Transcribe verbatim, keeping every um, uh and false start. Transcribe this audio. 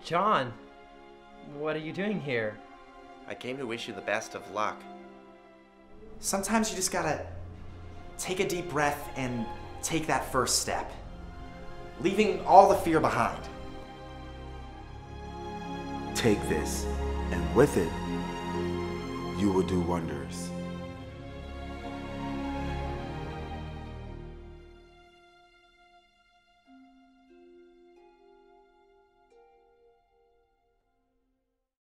John, what are you doing here? I came to wish you the best of luck. Sometimes you just gotta take a deep breath and take that first step, leaving all the fear behind. Take this, and with it, you will do wonders.